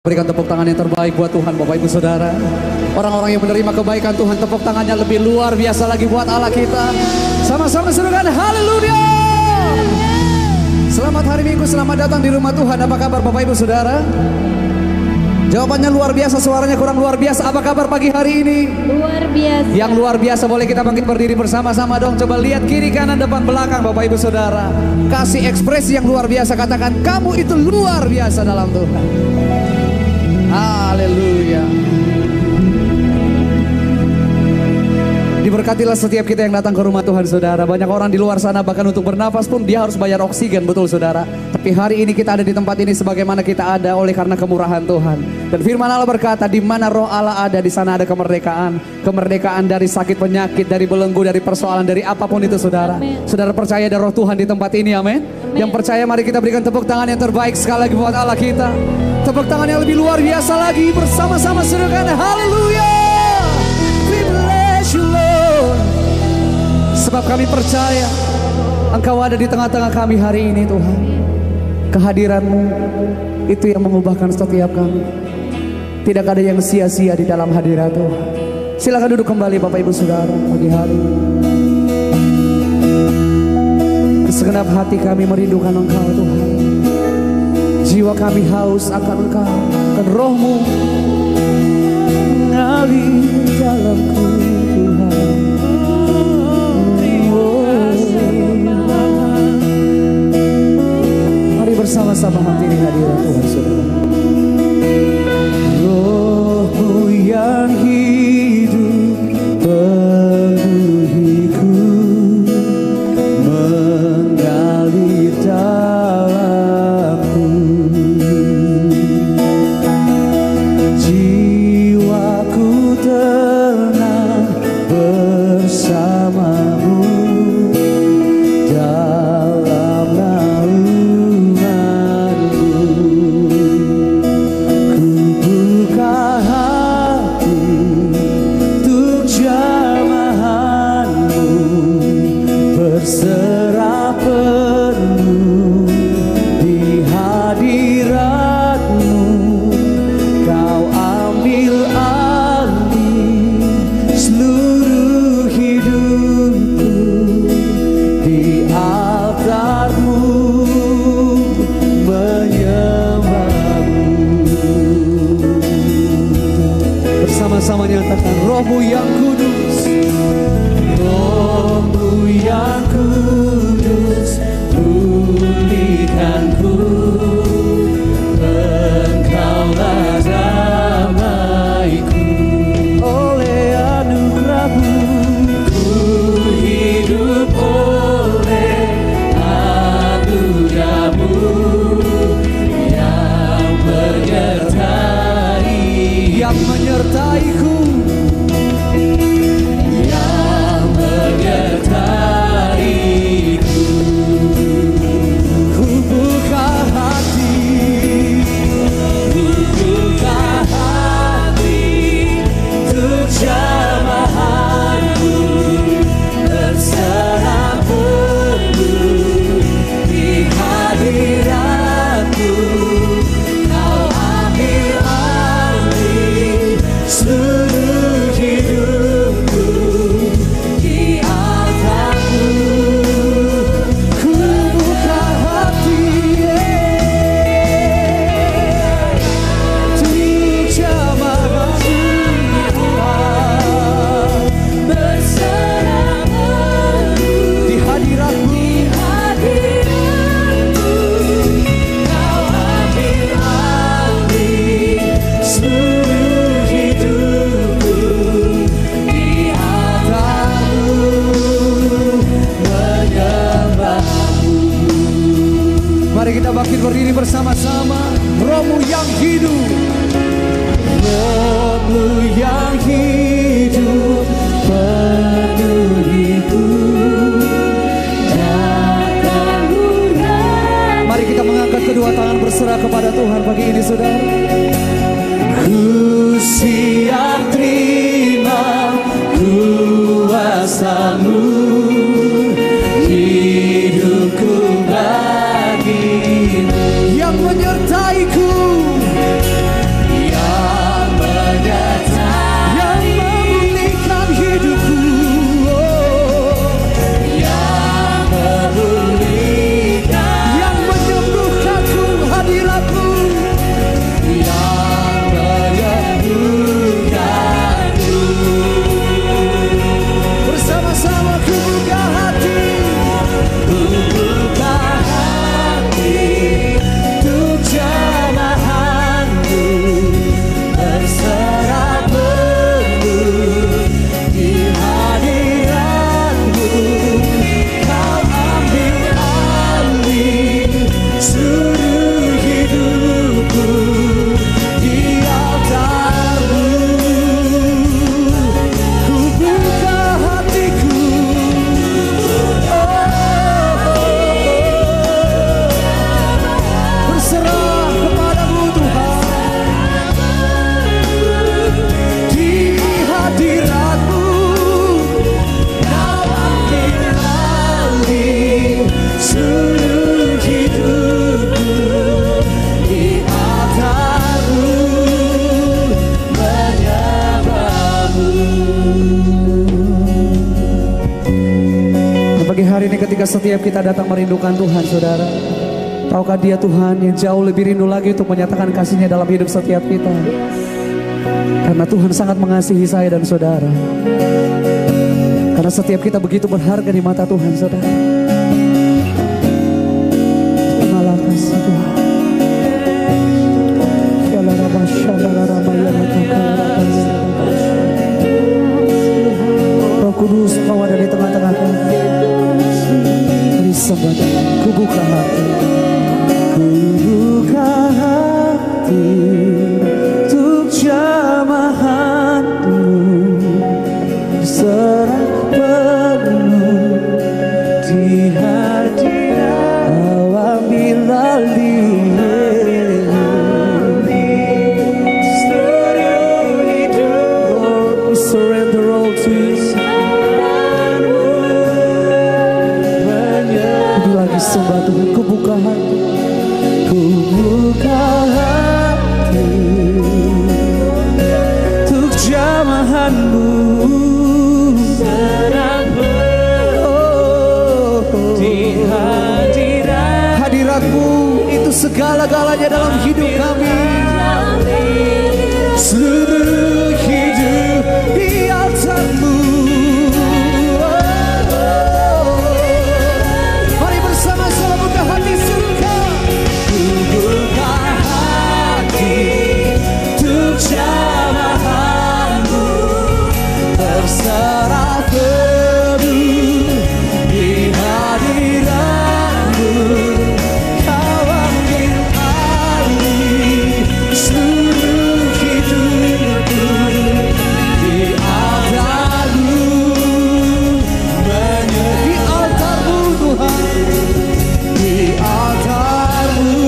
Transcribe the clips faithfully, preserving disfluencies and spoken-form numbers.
Berikan tepuk tangan yang terbaik buat Tuhan, Bapak Ibu Saudara. Orang-orang yang menerima kebaikan Tuhan, tepuk tangannya lebih luar biasa lagi buat Allah kita. Sama-sama serukan haleluya. Selamat hari Minggu, selamat datang di rumah Tuhan. Apa kabar Bapak Ibu Saudara? Jawabannya luar biasa, suaranya kurang luar biasa. Apa kabar pagi hari ini? Luar biasa. Yang luar biasa, boleh kita bangkit berdiri bersama-sama dong. Coba lihat kiri kanan depan belakang Bapak Ibu Saudara. Kasih ekspresi yang luar biasa, katakan kamu itu luar biasa dalam Tuhan. Haleluya. Diberkatilah setiap kita yang datang ke rumah Tuhan, saudara. Banyak orang di luar sana bahkan untuk bernafas pun dia harus bayar oksigen, betul saudara. Tapi hari ini kita ada di tempat ini sebagaimana kita ada oleh karena kemurahan Tuhan. Dan firman Allah berkata, di mana roh Allah ada, di sana ada kemerdekaan. Kemerdekaan dari sakit penyakit, dari belenggu, dari persoalan, dari apapun itu saudara. Amen. Saudara percaya ada roh Tuhan di tempat ini, amin. Yang percaya mari kita berikan tepuk tangan yang terbaik sekali lagi buat Allah kita. Tepuk tangan yang lebih luar biasa lagi, bersama-sama serukan haleluya. Sebab kami percaya Engkau ada di tengah-tengah kami hari ini Tuhan. Kehadiran-Mu itu yang mengubahkan setiap kami. Tidak ada yang sia-sia di dalam hadirat Tuhan. Silakan duduk kembali Bapak Ibu Saudara pagi hari ini. Segenap hati kami merindukan Engkau Tuhan. Jiwa kami haus akan Engkau, akan Roh-Mu mengalir dalamku Tuhan. Mari bersama-sama hati hadirat Tuhan saudara. Roh-Mu yang hidup penuhiku, mengalir dalamku. Jiwaku tenang bersamamu dalam naunganmu. Ku buka hati untuk jamahanmu, berserah penuh di hadiratmu. Kau ambil alih seluruh hidupku, di altarmu menyembahmu. Bersama-sama nyatakan Roh-Mu yang kudus, Roh-Mu yang kudus, pulihkanku. Engkaulah damaiku, oleh anugerah-Mu ku hidup, oleh anugerah-Mu yang menyertai, yang menyertaiku, yang menyertaiku. Ku buka hati, ku buka hati untuk jamahanmu, berserah penuh di hadiratmu. Kau ambil alih seluruh hidupku, di altarmu ku buka hati untuk jamahanmu, berserah penuh di hadiratmu. Kau ambil alih seluruh hidupku, di altarmu menyembahmu. Mari kita bangkit berdiri bersama-sama. Roh-Mu yang hidup, Roh-Mu yang hidup penuhiku. Mari kita mengangkat kedua tangan berserah kepada Tuhan pagi ini saudara. Ku siap terima kuasa-Mu, hidupku bagi-Mu yang menyertaiku, ketika setiap kita datang merindukan Tuhan, saudara, tahukah Dia Tuhan yang jauh lebih rindu lagi untuk menyatakan kasih-Nya dalam hidup setiap kita. Karena Tuhan sangat mengasihi saya dan saudara. Karena setiap kita begitu berharga di mata Tuhan, saudara. Terimalah kasih Tuhan. Roh Kudus, Kau ada di tengah-tengah kami. Beri sembah, ku buka hati, ku buka hati untuk jamahan-Mu, serah penuh di hadirat Kau, ambil alih. Sembah Tuhan, ku buka hati, ku buka hati untuk jamahan-Mu, oh, di hadirat hadirat-Mu itu segala-galanya dalam hidup kami. Seluruh hidup di altar-Mu. Serah penuh di hadirat-Mu, Kau ambil alih seluruh hidupku. Di altar-Mu, di altar-Mu Tuhan, di altar-Mu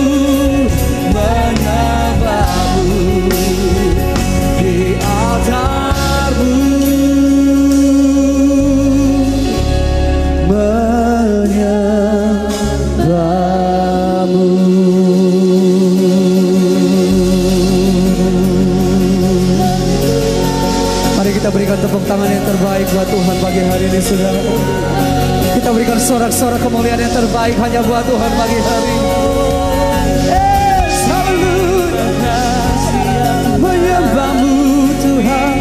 menyembah-Mu, di altar-Mu menyembah-Mu. Mari kita berikan tepuk tangan yang terbaik buat Tuhan pagi hari ini, saudara. Kita berikan sorak-sorak kemuliaan yang terbaik hanya buat Tuhan pagi hari ini. Yes, haleluya. Menyembah-Mu Tuhan,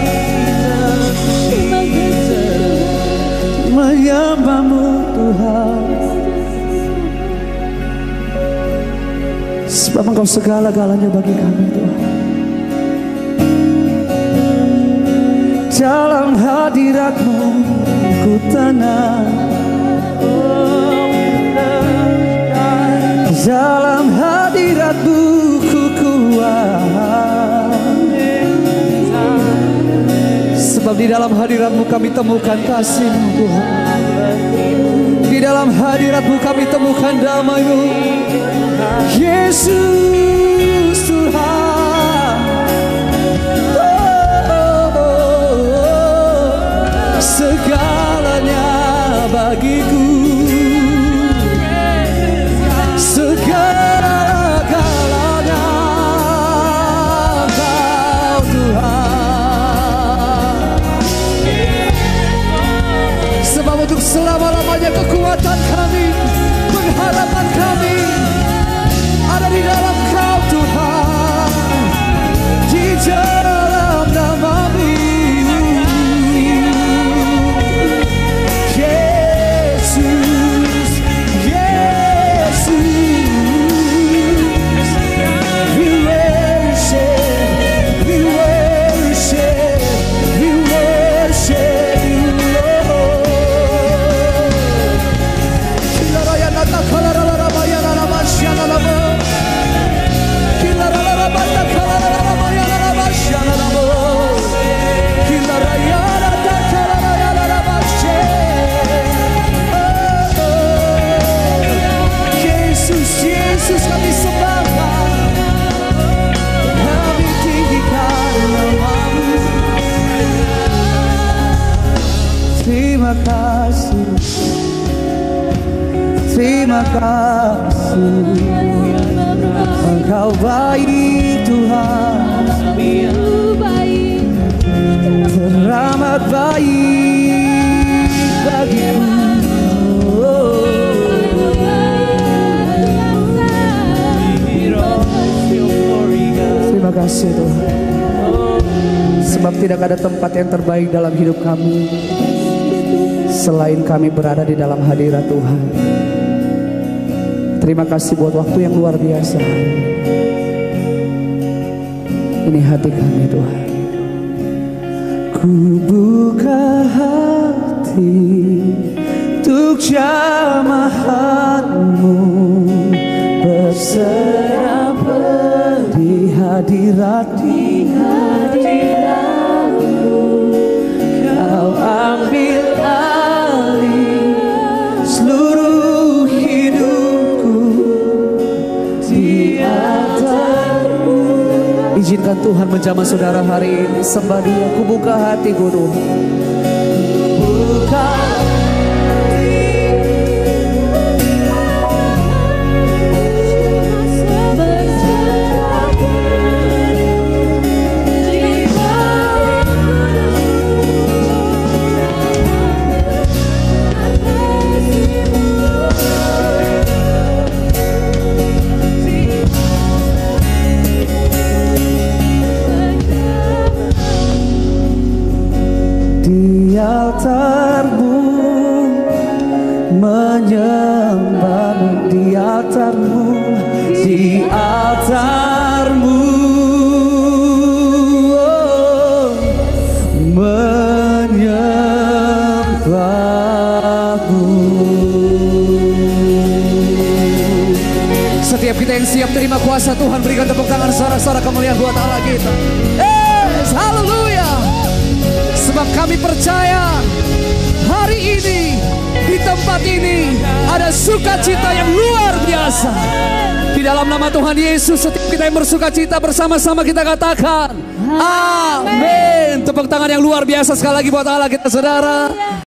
menyembah-Mu Tuhan, sebab Engkau segala-galanya bagi kami Tuhan. Dalam hadirat-Mu ku tenang, dalam hadirat-Mu ku kuat, sebab di dalam hadirat-Mu kami temukan kasih-Mu Tuhan. Di dalam hadirat-Mu kami temukan damai-Mu, Yesus Tuhan. Oh, oh, oh, segalanya bagiku, segala-galanya Kau Tuhan. Sebab untuk selama-lamanya kekuatan kami, pengharapan kami ada di dalam Kau Tuhan, di dalam nama-Mu Yesus, Yesus. We worship, we worship, we worship You, Lord. Kilaraya nata kalarara bayana namasyana namo, kilarara bata kalarara bayana namasyana namo, kilaraya nata kalarara namasye. Oh, oh. Yesus, Yesus kami sembahkan, kami tinggikan nama-Mu. Terima kasih, terima kasih, Engkau baik Tuhan, teramat baik bagiku. Oh, kasih Tuhan. Sebab tidak ada tempat yang terbaik dalam hidup kami selain kami berada di dalam hadirat Tuhan. Terima kasih buat waktu yang luar biasa. Ini hati kami Tuhan. Ku buka hati untuk jamahanmu, berserah di hadirat di hadiratmu. Kau ambil alih seluruh hidupku di atasmu. Izinkan Tuhan menjamah saudara hari ini. Sembah Dia. Ku buka hatiku Tuhan. Buka altarmu, menyembahmu di altarmu, di altarmu, oh, menyembahmu. Setiap kita yang siap terima kuasa Tuhan, berikan tepuk tangan sorak-sorak kemuliaan buat Allah kita. Yes, haleluya. Sebab kami percaya hari ini di tempat ini ada sukacita yang luar biasa. Di dalam nama Tuhan Yesus, setiap kita yang bersukacita bersama-sama kita katakan amin. Tepuk tangan yang luar biasa sekali lagi buat Allah kita saudara.